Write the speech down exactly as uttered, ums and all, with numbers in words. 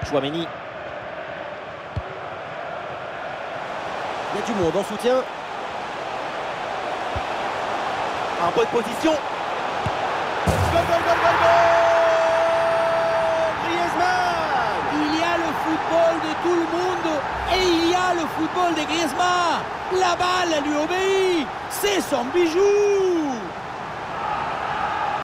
Chouameni. Il y a du monde en soutien. En bonne position. Goal, goal, goal, goal, goal! Griezmann! Il y a le football de tout le monde et il y a le football de Griezmann. La balle lui obéit. C'est son bijou.